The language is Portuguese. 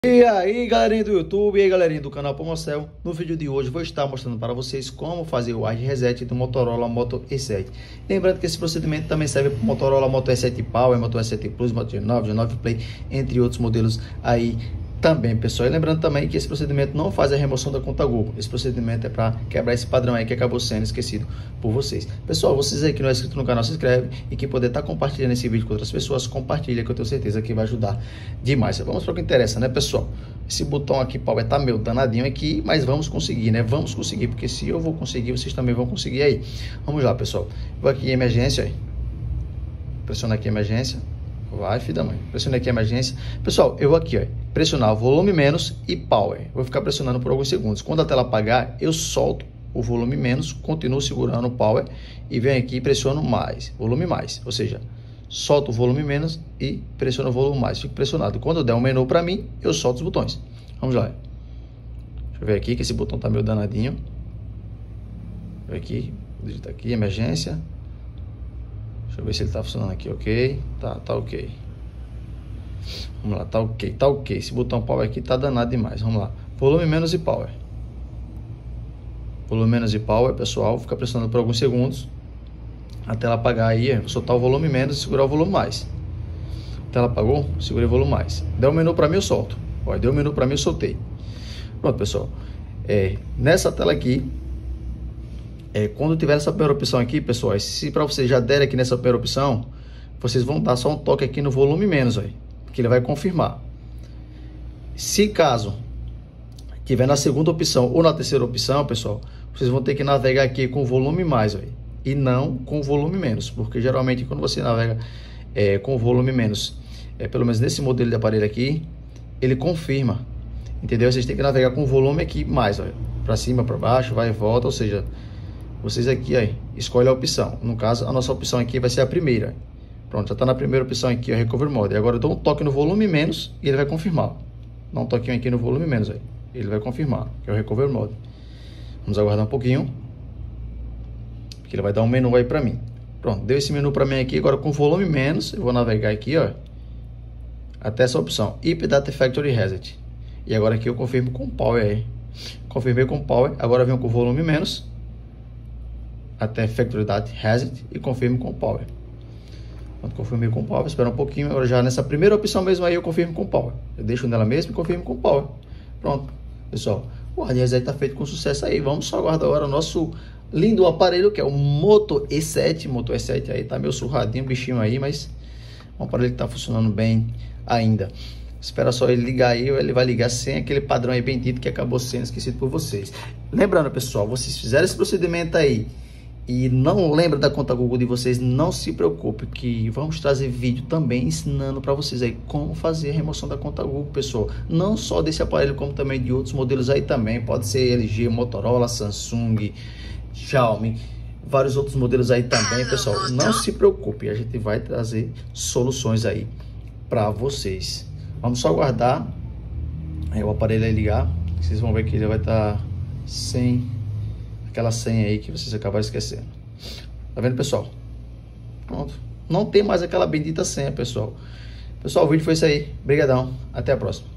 E aí galerinha do YouTube, e aí galerinha do canal Pomocel. No vídeo de hoje vou estar mostrando para vocês como fazer o hard reset do Motorola Moto E7. Lembrando que esse procedimento também serve para o Motorola Moto E7 Power, Moto E7 Plus, Moto G9, G9 Play, entre outros modelos aí também, pessoal. E lembrando também que esse procedimento não faz a remoção da conta Google. Esse procedimento é para quebrar esse padrão aí que acabou sendo esquecido por vocês. Pessoal, vocês aí que não é inscrito no canal, se inscreve, e quem puder estar compartilhando esse vídeo com outras pessoas, compartilha, que eu tenho certeza que vai ajudar demais. Vamos para o que interessa, né, pessoal? Esse botão aqui, Power, tá meio danadinho aqui, mas vamos conseguir, né? Vamos conseguir, porque se eu vou conseguir, vocês também vão conseguir aí. Vamos lá, pessoal. Vou aqui em emergência, aí. Pressiona aqui emergência. Vai, filho da mãe. Pressiona aqui emergência. Pessoal, eu vou aqui, ó, pressionar volume menos e power. Vou ficar pressionando por alguns segundos. Quando a tela apagar, eu solto o volume menos, continuo segurando o power e venho aqui e pressiono mais, volume mais. Ou seja, solto o volume menos e pressiono o volume mais. Fico pressionado. Quando der um menu para mim, eu solto os botões. Vamos lá. Deixa eu ver aqui que esse botão tá meio danadinho. Deixa eu ver aqui. Digita aqui, emergência. Deixa eu ver se ele tá funcionando aqui, ok. Tá ok. Vamos lá, tá ok. Esse botão power aqui tá danado demais. Vamos lá. Volume menos e power. Volume menos e power, pessoal. Fica pressionando por alguns segundos. A tela apagar aí, vou soltar o volume menos e segurar o volume mais. A tela apagou, segurei o volume mais. Deu um menu para mim, eu solto. Olha, deu um menu para mim, eu soltei. Pronto, pessoal. Nessa tela aqui, quando tiver essa primeira opção aqui, pessoal, se para vocês já derem aqui nessa primeira opção, vocês vão dar só um toque aqui no volume menos, aí, que ele vai confirmar. Se caso tiver na segunda opção ou na terceira opção, pessoal, vocês vão ter que navegar aqui com o volume mais, aí, e não com o volume menos, porque geralmente quando você navega com o volume menos, pelo menos nesse modelo de aparelho aqui, ele confirma, entendeu? Vocês têm que navegar com o volume aqui mais, para cima, para baixo, vai e volta, ou seja, vocês aqui aí, escolhem a opção. No caso, a nossa opção aqui vai ser a primeira. Pronto, já está na primeira opção aqui, o Recover Mode. E agora eu dou um toque no volume menos e ele vai confirmar. Dá um toquinho aqui no volume menos aí. Ele vai confirmar, que é o Recover Mode. Vamos aguardar um pouquinho, porque ele vai dar um menu aí para mim. Pronto, deu esse menu para mim aqui. Agora com volume menos, eu vou navegar aqui, ó, até essa opção, IP Data Factory Reset. E agora aqui eu confirmo com Power aí. Confirmei com Power, agora venho com volume menos até Factory Data Reset e confirmo com Power. Quando confirmei com Power, espera um pouquinho. Agora já nessa primeira opção mesmo aí eu confirmo com Power. Eu deixo nela mesmo e confirmo com Power. Pronto, pessoal. O hard reset está feito com sucesso aí. Vamos só aguardar agora o nosso lindo aparelho, que é o Moto E7. Moto E7 aí tá meio surradinho o bichinho aí, mas um aparelho que tá funcionando bem ainda. Espera só ele ligar aí, ou ele vai ligar sem aquele padrão aí bendito que acabou sendo esquecido por vocês. Lembrando, pessoal, vocês fizeram esse procedimento aí e não lembra da conta Google de vocês, não se preocupe, que vamos trazer vídeo também ensinando para vocês aí como fazer a remoção da conta Google, pessoal. Não só desse aparelho, como também de outros modelos aí também. Pode ser LG, Motorola, Samsung, Xiaomi, vários outros modelos aí também, pessoal. Não se preocupe, a gente vai trazer soluções aí para vocês. Vamos só aguardar o aparelho aí ligar. Vocês vão ver que ele vai estar sem aquela senha aí que vocês acabaram esquecendo. Tá vendo, pessoal? Pronto. Não tem mais aquela bendita senha, pessoal. Pessoal, o vídeo foi isso aí. Obrigadão. Até a próxima.